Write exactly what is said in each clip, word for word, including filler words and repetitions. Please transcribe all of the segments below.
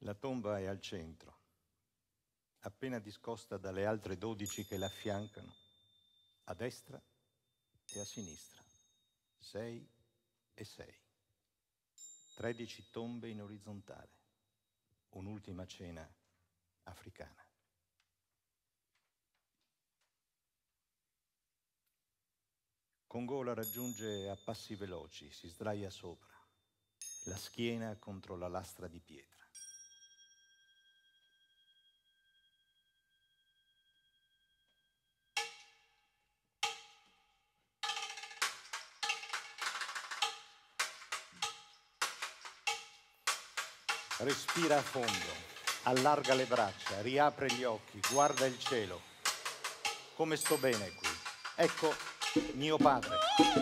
La tomba è al centro, appena discosta dalle altre dodici che l'affiancano, a destra e a sinistra, sei e sei. Tredici tombe in orizzontale, un'ultima cena africana. Congo la raggiunge a passi veloci, si sdraia sopra, la schiena contro la lastra di pietra. Respira a fondo, allarga le braccia, riapre gli occhi, guarda il cielo. Come sto bene qui. Ecco mio padre.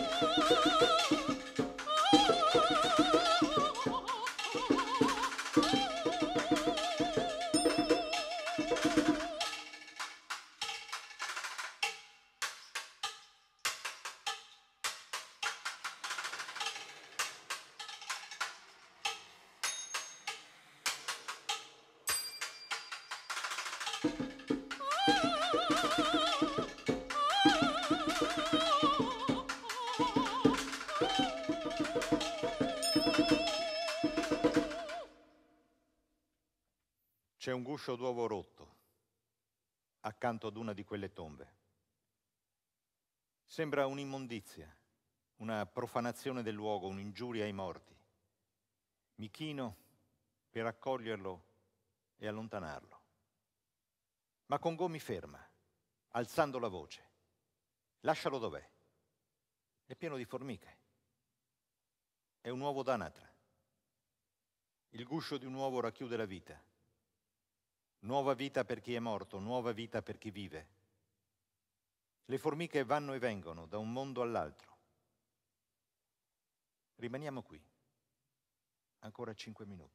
C'è un guscio d'uovo rotto accanto ad una di quelle tombe. Sembra un'immondizia, una profanazione del luogo, un'ingiuria ai morti. Mi chino per accoglierlo e allontanarlo. Ma Congo mi ferma, alzando la voce. Lascialo dov'è. È pieno di formiche. È un uovo d'anatra. Il guscio di un uovo racchiude la vita. Nuova vita per chi è morto, nuova vita per chi vive. Le formiche vanno e vengono da un mondo all'altro. Rimaniamo qui. Ancora cinque minuti.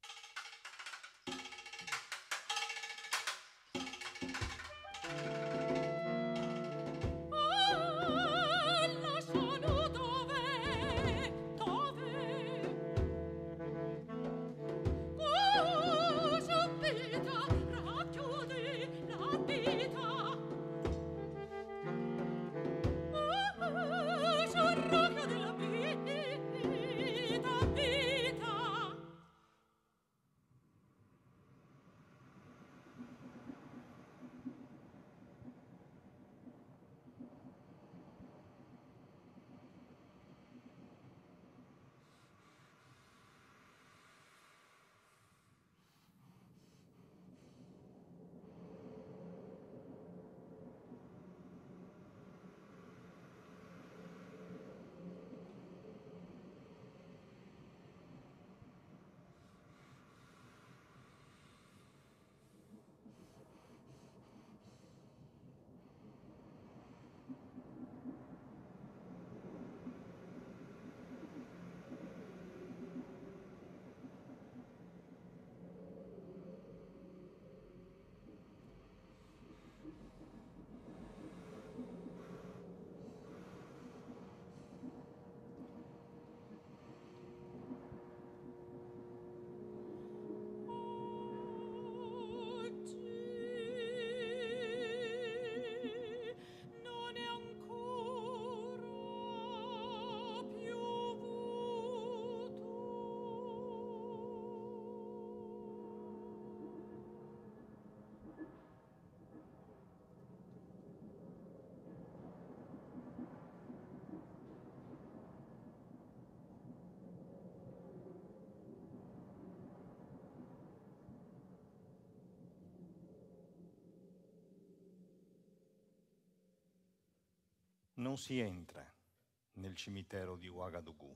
Non si entra nel cimitero di Ouagadougou.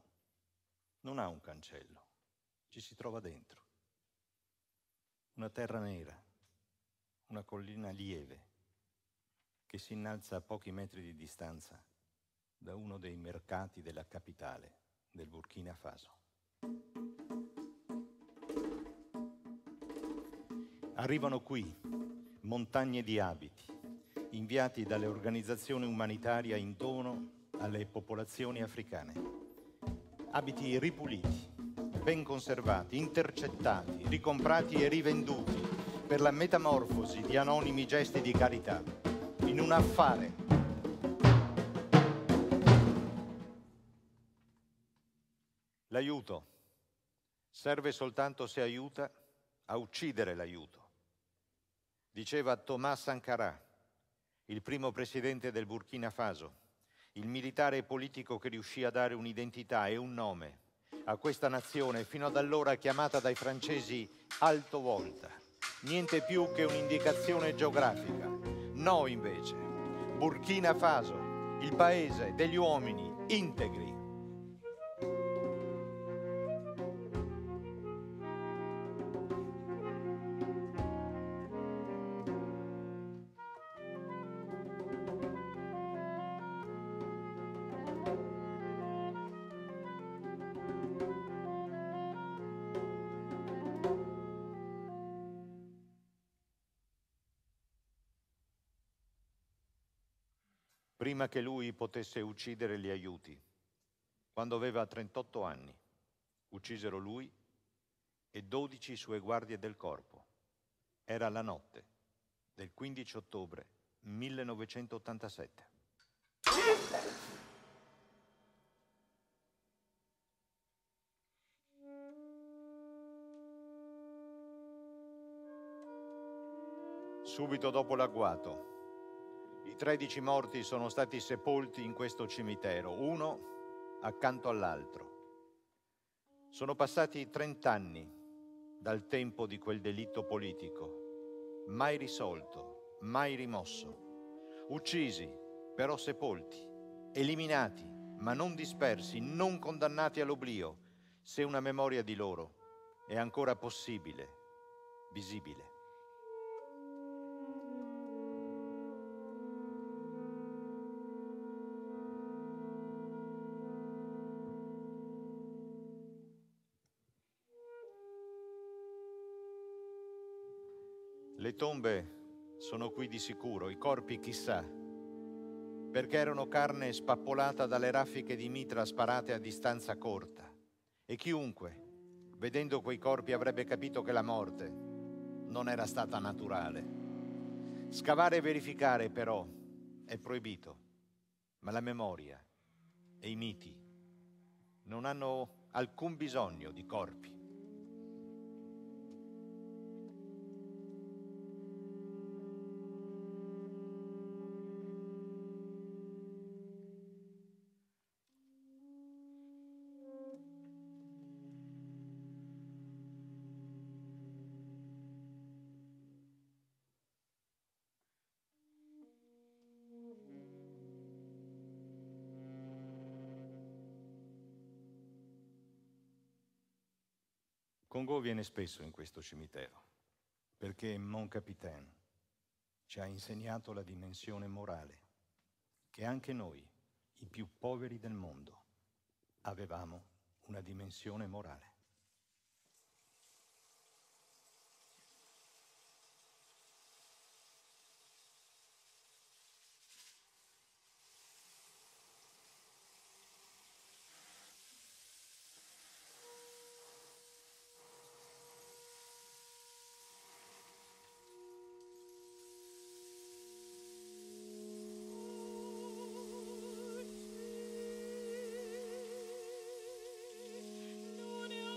Non ha un cancello, ci si trova dentro. Una terra nera, una collina lieve che si innalza a pochi metri di distanza da uno dei mercati della capitale del Burkina Faso. Arrivano qui montagne di abiti, inviati dalle organizzazioni umanitarie in dono alle popolazioni africane. Abiti ripuliti, ben conservati, intercettati, ricomprati e rivenduti per la metamorfosi di anonimi gesti di carità in un affare. L'aiuto serve soltanto se aiuta a uccidere l'aiuto. Diceva Thomas Sankara, il primo presidente del Burkina Faso, il militare e politico che riuscì a dare un'identità e un nome a questa nazione fino ad allora chiamata dai francesi Alto Volta. Niente più che un'indicazione geografica. No, invece, Burkina Faso, il paese degli uomini integri. Prima che lui potesse uccidere gli aiuti, quando aveva trentotto anni, uccisero lui e dodici sue guardie del corpo. Era la notte del quindici ottobre millenovecentottantasette. Subito dopo l'agguato, i tredici morti sono stati sepolti in questo cimitero, uno accanto all'altro. Sono passati trent'anni dal tempo di quel delitto politico, mai risolto, mai rimosso. Uccisi, però sepolti, eliminati, ma non dispersi, non condannati all'oblio, se una memoria di loro è ancora possibile, visibile. Le tombe sono qui di sicuro, i corpi chissà, perché erano carne spappolata dalle raffiche di mitra sparate a distanza corta. E chiunque, vedendo quei corpi, avrebbe capito che la morte non era stata naturale. Scavare e verificare, però, è proibito, ma la memoria e i miti non hanno alcun bisogno di corpi. Congo viene spesso in questo cimitero, perché Mon Capitaine ci ha insegnato la dimensione morale, che anche noi, i più poveri del mondo, avevamo una dimensione morale. Non è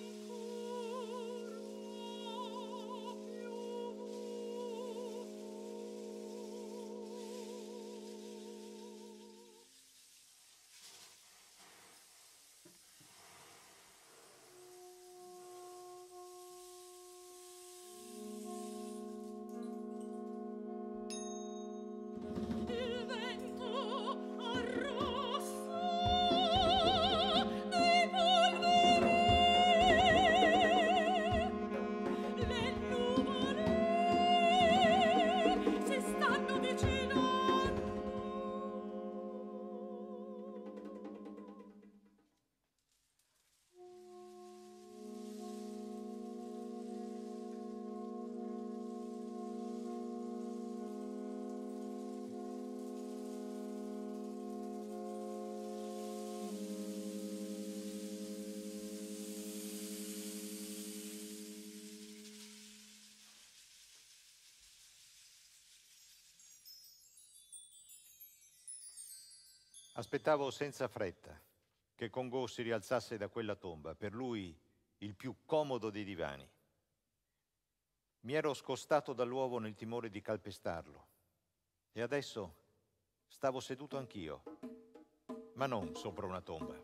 Aspettavo senza fretta che Congo si rialzasse da quella tomba, per lui il più comodo dei divani. Mi ero scostato dall'uovo nel timore di calpestarlo e adesso stavo seduto anch'io, ma non sopra una tomba.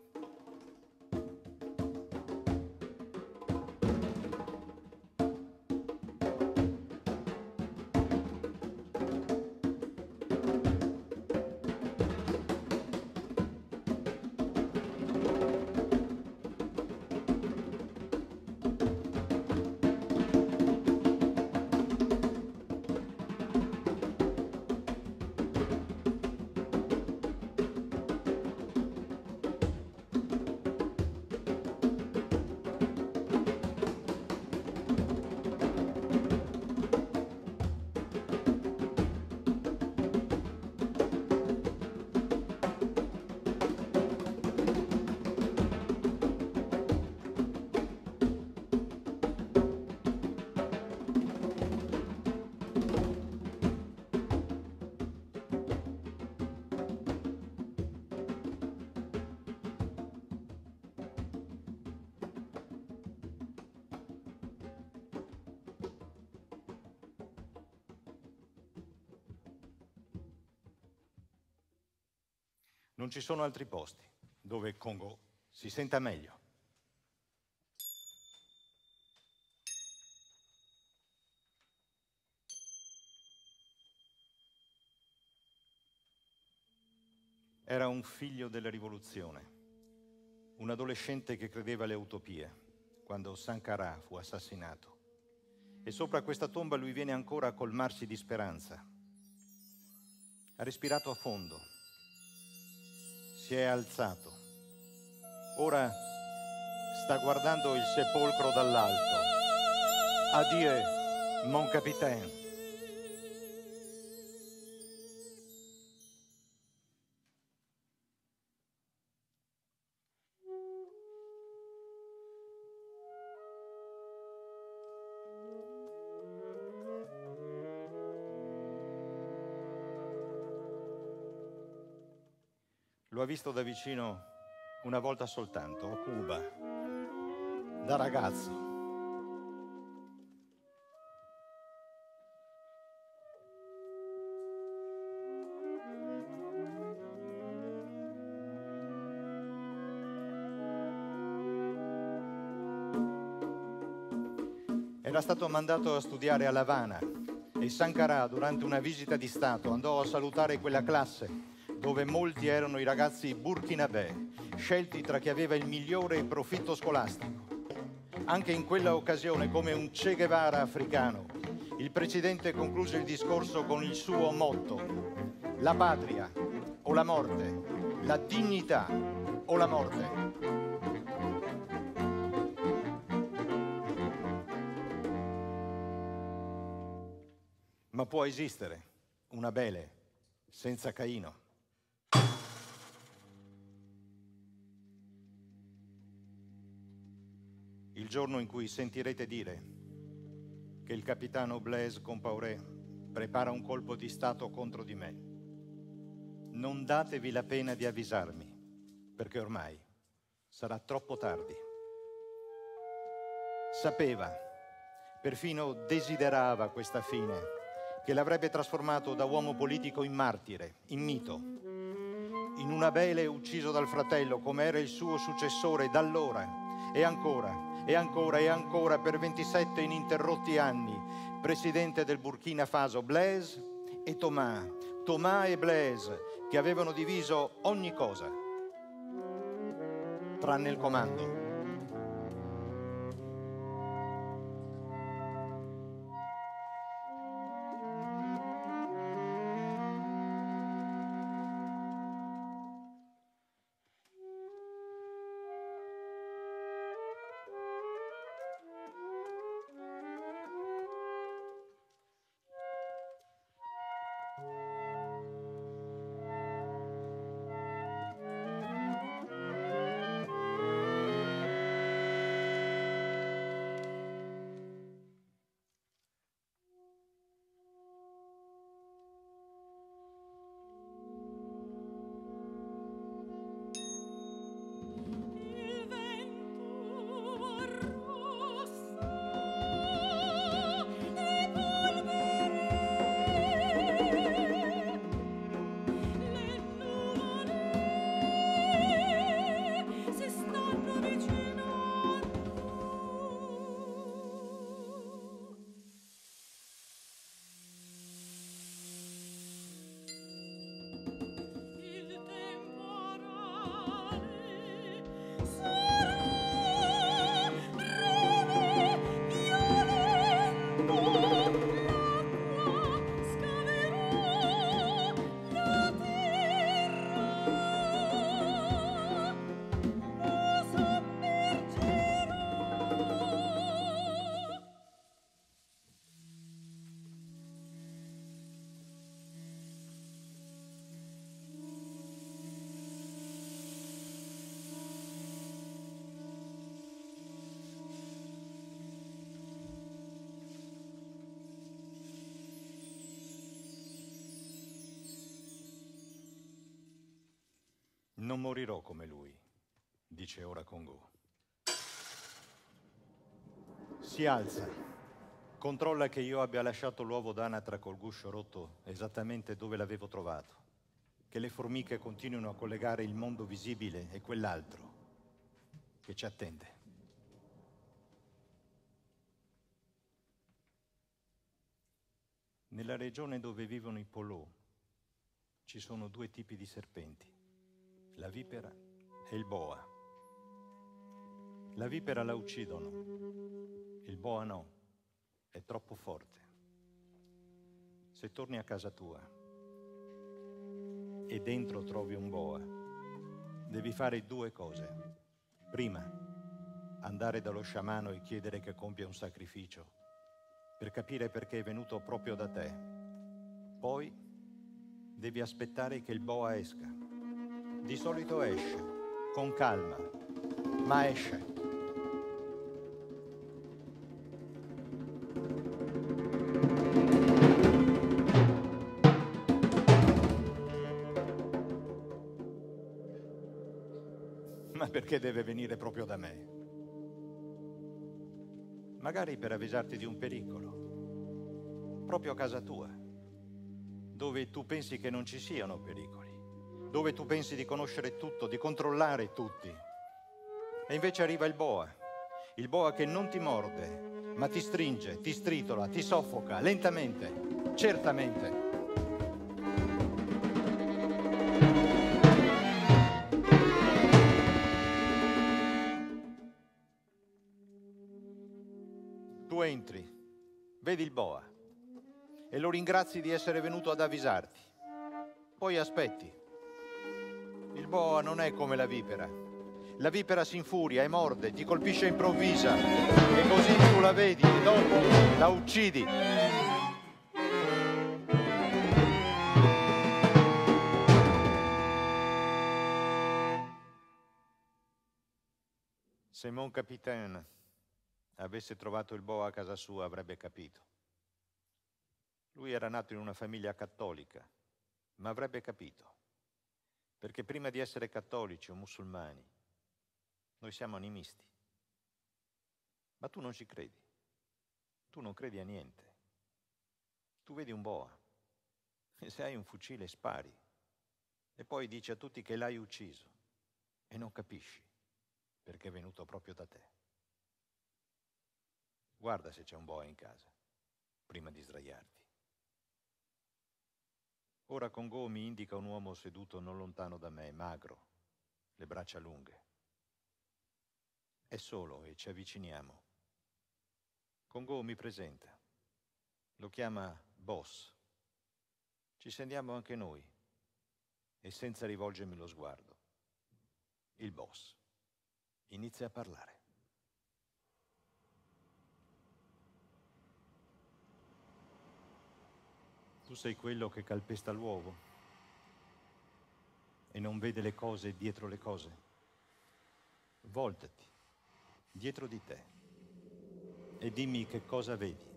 Non ci sono altri posti dove Congo si senta meglio. Era un figlio della rivoluzione, un adolescente che credeva alle utopie, quando Sankara fu assassinato. E sopra questa tomba lui viene ancora a colmarsi di speranza. Ha respirato a fondo. Si è alzato. Ora sta guardando il sepolcro dall'alto. Adieu, mon capitaine. Lo ha visto da vicino una volta soltanto, a Cuba, da ragazzo. Era stato mandato a studiare a La Habana e Sankara, durante una visita di Stato, andò a salutare quella classe dove molti erano i ragazzi burkinabè, scelti tra chi aveva il migliore profitto scolastico. Anche in quella occasione, come un Che Guevara africano, il presidente concluse il discorso con il suo motto: la patria o la morte, la dignità o la morte. Ma può esistere una Abele senza Caino? Il giorno in cui sentirete dire che il capitano Blaise Compaoré prepara un colpo di Stato contro di me, non datevi la pena di avvisarmi, perché ormai sarà troppo tardi. Sapeva, perfino desiderava questa fine, che l'avrebbe trasformato da uomo politico in martire, in mito, in un Abele ucciso dal fratello, come era il suo successore da allora, e ancora, e ancora, e ancora, per ventisette ininterrotti anni, presidente del Burkina Faso, Blaise e Thomas, Thomas e Blaise, che avevano diviso ogni cosa, tranne il comando. Non morirò come lui, dice ora Kongo. Si alza, controlla che io abbia lasciato l'uovo d'anatra col guscio rotto esattamente dove l'avevo trovato, che le formiche continuino a collegare il mondo visibile e quell'altro che ci attende. Nella regione dove vivono i polò ci sono due tipi di serpenti, la vipera e il boa. La vipera la uccidono, il boa no, è troppo forte. Se torni a casa tua e dentro trovi un boa, devi fare due cose. Prima, andare dallo sciamano e chiedere che compia un sacrificio per capire perché è venuto proprio da te. Poi devi aspettare che il boa esca. Di solito esce, con calma, ma esce. Ma perché deve venire proprio da me? Magari per avvisarti di un pericolo, proprio a casa tua, dove tu pensi che non ci siano pericoli, dove tu pensi di conoscere tutto, di controllare tutti. E invece arriva il boa, il boa che non ti morde, ma ti stringe, ti stritola, ti soffoca, lentamente, certamente. Tu entri, vedi il boa e lo ringrazi di essere venuto ad avvisarti. Poi aspetti. Il boa non è come la vipera. La vipera si infuria e morde, ti colpisce improvvisa e così tu la vedi e dopo la uccidi. Se mon capitaine avesse trovato il boa a casa sua avrebbe capito. Lui era nato in una famiglia cattolica, ma avrebbe capito. Perché prima di essere cattolici o musulmani, noi siamo animisti. Ma tu non ci credi. Tu non credi a niente. Tu vedi un boa e se hai un fucile spari e poi dici a tutti che l'hai ucciso e non capisci perché è venuto proprio da te. Guarda se c'è un boa in casa, prima di sdraiarti. Ora Kongo mi indica un uomo seduto non lontano da me, magro, le braccia lunghe. È solo e ci avviciniamo. Kongo mi presenta. Lo chiama boss. Ci sentiamo anche noi e senza rivolgermi lo sguardo. Il boss inizia a parlare. Tu sei quello che calpesta l'uovo e non vede le cose dietro le cose. Voltati dietro di te e dimmi che cosa vedi.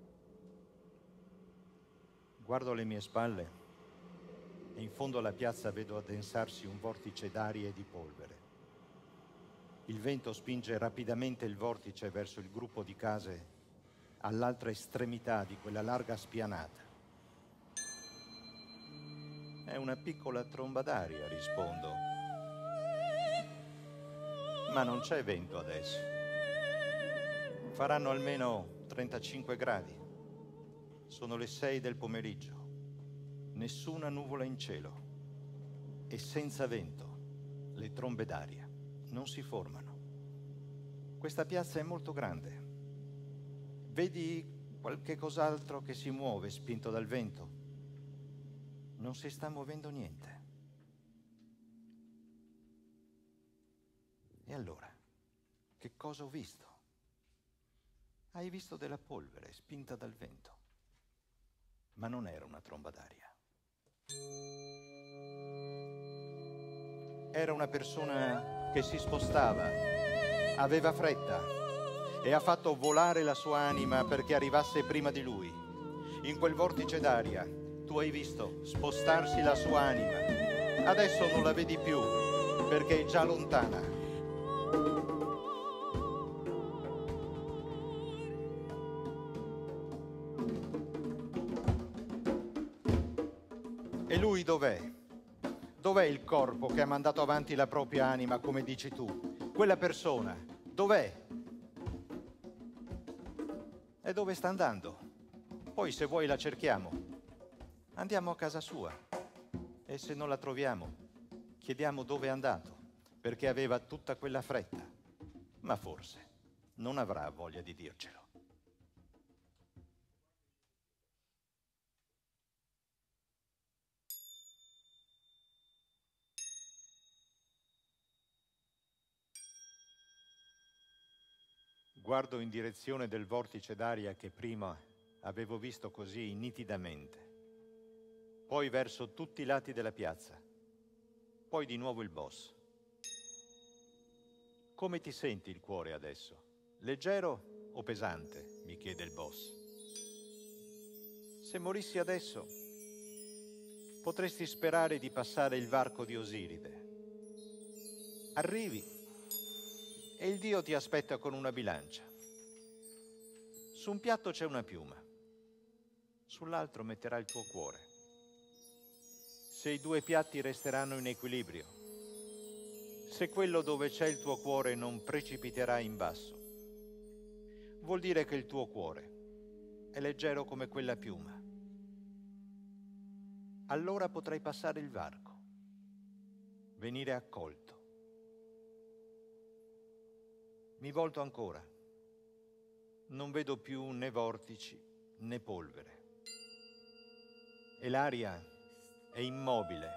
Guardo alle mie spalle e in fondo alla piazza vedo addensarsi un vortice d'aria e di polvere. Il vento spinge rapidamente il vortice verso il gruppo di case all'altra estremità di quella larga spianata. È una piccola tromba d'aria, rispondo. Ma non c'è vento adesso. Faranno almeno trentacinque gradi. Sono le sei del pomeriggio. Nessuna nuvola in cielo. E senza vento, le trombe d'aria non si formano. Questa piazza è molto grande. Vedi qualche cos'altro che si muove spinto dal vento? Non si sta muovendo niente. E allora, che cosa ho visto? Hai visto della polvere spinta dal vento, ma non era una tromba d'aria. Era una persona che si spostava, aveva fretta e ha fatto volare la sua anima perché arrivasse prima di lui. In quel vortice d'aria tu hai visto spostarsi la sua anima. Adesso non la vedi più, perché è già lontana. E lui dov'è? Dov'è il corpo che ha mandato avanti la propria anima, come dici tu? Quella persona, dov'è? E dove sta andando? Poi se vuoi la cerchiamo. Andiamo a casa sua. E se non la troviamo, chiediamo dove è andato, perché aveva tutta quella fretta. Ma forse non avrà voglia di dircelo. Guardo in direzione del vortice d'aria che prima avevo visto così nitidamente, poi verso tutti i lati della piazza, poi di nuovo il boss. Come ti senti il cuore adesso? Leggero o pesante? Mi chiede il boss. Se morissi adesso, potresti sperare di passare il varco di Osiride. Arrivi e il Dio ti aspetta con una bilancia. Su un piatto c'è una piuma, sull'altro metterà il tuo cuore. Se i due piatti resteranno in equilibrio, se quello dove c'è il tuo cuore non precipiterà in basso, vuol dire che il tuo cuore è leggero come quella piuma. Allora potrai passare il varco, venire accolto. Mi volto ancora. Non vedo più né vortici né polvere. E l'aria è immobile.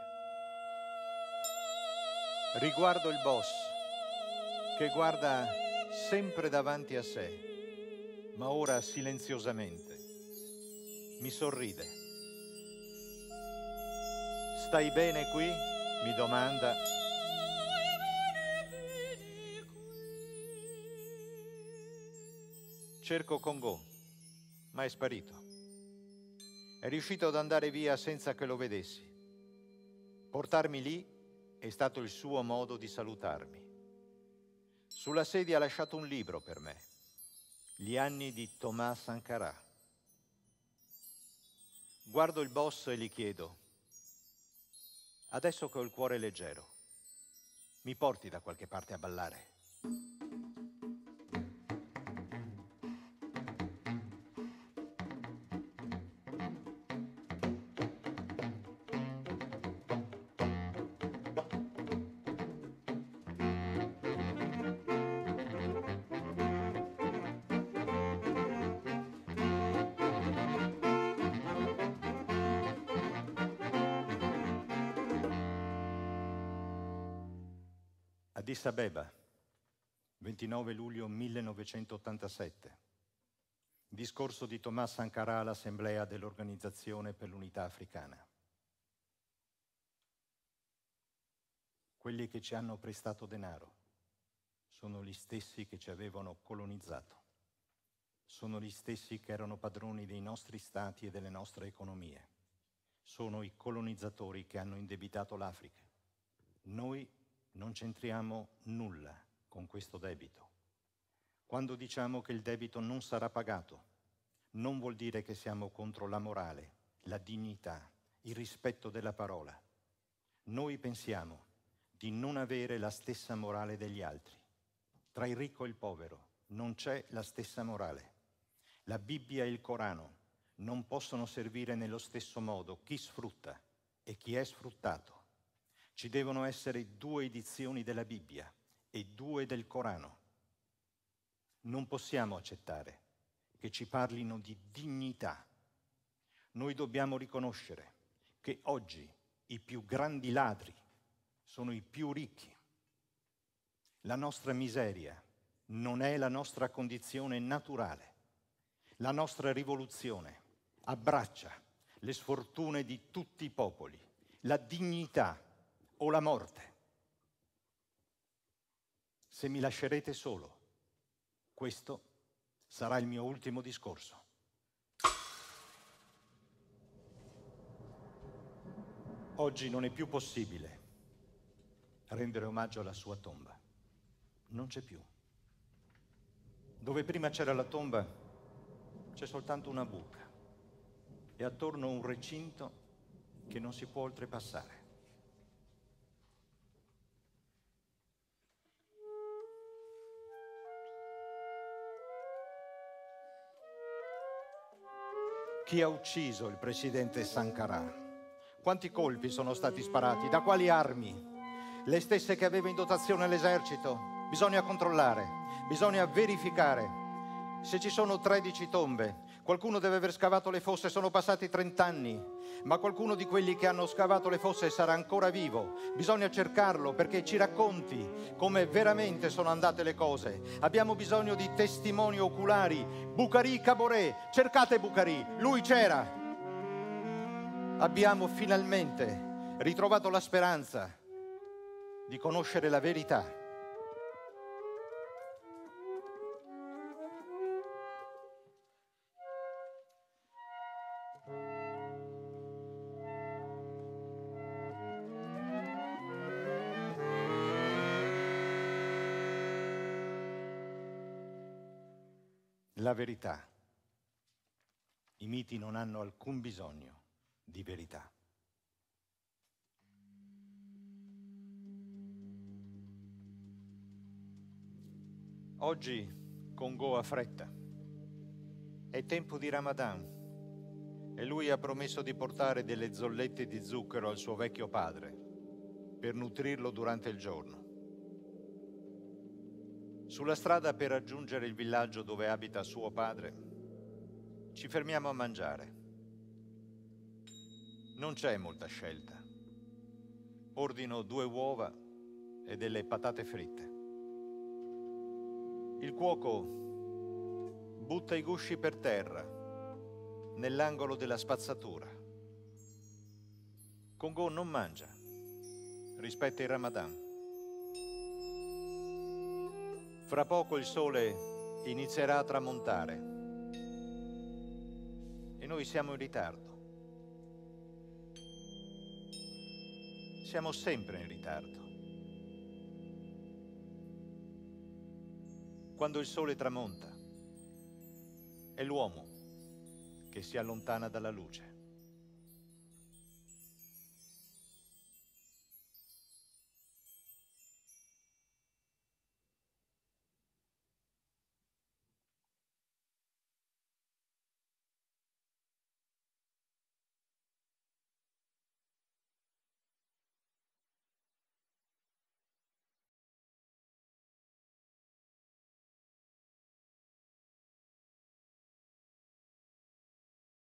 Riguardo il boss, che guarda sempre davanti a sé, ma ora silenziosamente. Mi sorride. Stai bene qui? Mi domanda. Cerco Congo, ma è sparito. È riuscito ad andare via senza che lo vedessi. Portarmi lì è stato il suo modo di salutarmi. Sulla sedia ha lasciato un libro per me, Gli anni di Thomas Sankara. Guardo il boss e gli chiedo, adesso che ho il cuore leggero, mi porti da qualche parte a ballare? Addis Abeba, ventinove luglio millenovecentottantasette. Discorso di Thomas Sankara all'Assemblea dell'Organizzazione per l'Unità Africana. Quelli che ci hanno prestato denaro sono gli stessi che ci avevano colonizzato. Sono gli stessi che erano padroni dei nostri stati e delle nostre economie. Sono i colonizzatori che hanno indebitato l'Africa. Noi non c'entriamo nulla con questo debito. Quando diciamo che il debito non sarà pagato, non vuol dire che siamo contro la morale, la dignità, il rispetto della parola. Noi pensiamo di non avere la stessa morale degli altri. Tra il ricco e il povero non c'è la stessa morale. La Bibbia e il Corano non possono servire nello stesso modo chi sfrutta e chi è sfruttato. Ci devono essere due edizioni della Bibbia e due del Corano. Non possiamo accettare che ci parlino di dignità. Noi dobbiamo riconoscere che oggi i più grandi ladri sono i più ricchi. La nostra miseria non è la nostra condizione naturale. La nostra rivoluzione abbraccia le sfortune di tutti i popoli, la dignità o la morte. Se mi lascerete solo, questo sarà il mio ultimo discorso. Oggi non è più possibile rendere omaggio alla sua tomba. Non c'è più. Dove prima c'era la tomba, c'è soltanto una buca e attorno un recinto che non si può oltrepassare. Chi ha ucciso il presidente Sankara? Quanti colpi sono stati sparati? Da quali armi? Le stesse che aveva in dotazione l'esercito? Bisogna controllare, bisogna verificare. Se ci sono tredici tombe, qualcuno deve aver scavato le fosse, sono passati trent'anni, ma qualcuno di quelli che hanno scavato le fosse sarà ancora vivo. Bisogna cercarlo perché ci racconti come veramente sono andate le cose. Abbiamo bisogno di testimoni oculari. Bukhari Caboret, cercate Bukhari, lui c'era. Abbiamo finalmente ritrovato la speranza di conoscere la verità. La verità. I miti non hanno alcun bisogno di verità. Oggi Congo ha fretta. È tempo di Ramadan e lui ha promesso di portare delle zollette di zucchero al suo vecchio padre per nutrirlo durante il giorno. Sulla strada per raggiungere il villaggio dove abita suo padre, ci fermiamo a mangiare. Non c'è molta scelta. Ordino due uova e delle patate fritte. Il cuoco butta i gusci per terra, nell'angolo della spazzatura. Congo non mangia, rispetta il Ramadan. Fra poco il sole inizierà a tramontare e noi siamo in ritardo. Siamo sempre in ritardo. Quando il sole tramonta, è l'uomo che si allontana dalla luce.